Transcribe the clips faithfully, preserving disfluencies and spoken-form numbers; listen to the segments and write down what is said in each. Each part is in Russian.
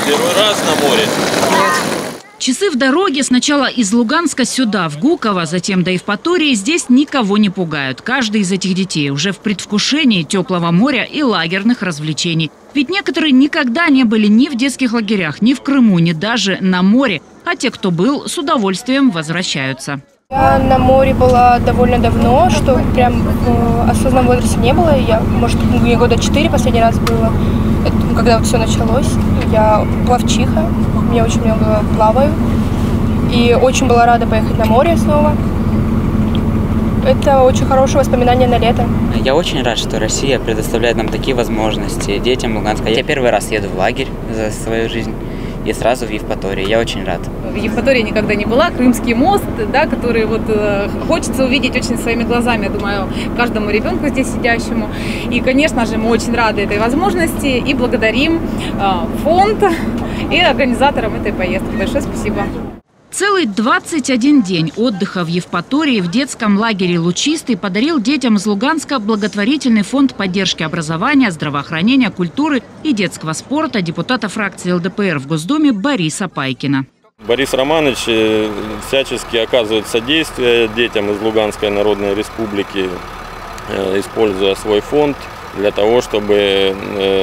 Первый раз на море? Часы в дороге сначала из Луганска сюда, в Гуково, затем до Евпатории, здесь никого не пугают. Каждый из этих детей уже в предвкушении теплого моря и лагерных развлечений. Ведь некоторые никогда не были ни в детских лагерях, ни в Крыму, ни даже на море. А те, кто был, с удовольствием возвращаются. Я на море была довольно давно, что прям в осознанном возрасте не было. Я, может, мне года четыре последний раз было, это, когда вот все началось. Я пловчиха, я очень много плаваю. И очень была рада поехать на море снова. Это очень хорошее воспоминание на лето. Я очень рад, что Россия предоставляет нам такие возможности детям Луганска. Я первый раз еду в лагерь за свою жизнь. И сразу в Евпатории. Я очень рад. В Евпатории никогда не была. Крымский мост, да, который вот э, хочется увидеть очень своими глазами, я думаю, каждому ребенку здесь сидящему. И, конечно же, мы очень рады этой возможности и благодарим э, фонд и организаторам этой поездки. Большое спасибо. Целый двадцать один день отдыха в Евпатории в детском лагере «Лучистый» подарил детям из Луганска благотворительный фонд поддержки образования, здравоохранения, культуры и детского спорта депутата фракции эл дэ пэ эр в Госдуме Бориса Пайкина. Борис Романович всячески оказывает содействие детям из Луганской Народной Республики, используя свой фонд для того, чтобы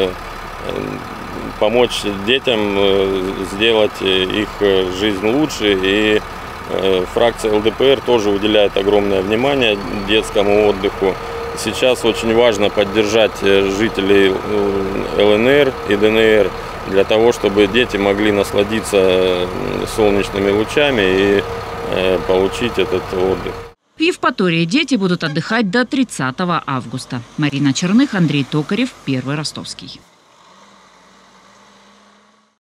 помочь детям сделать их жизнь лучше. И фракция эл дэ пэ эр тоже уделяет огромное внимание детскому отдыху. Сейчас очень важно поддержать жителей эл эн эр и дэ эн эр для того, чтобы дети могли насладиться солнечными лучами и получить этот отдых. В Евпатории дети будут отдыхать до тридцатого августа. Марина Черных, Андрей Токарев, Первый Ростовский.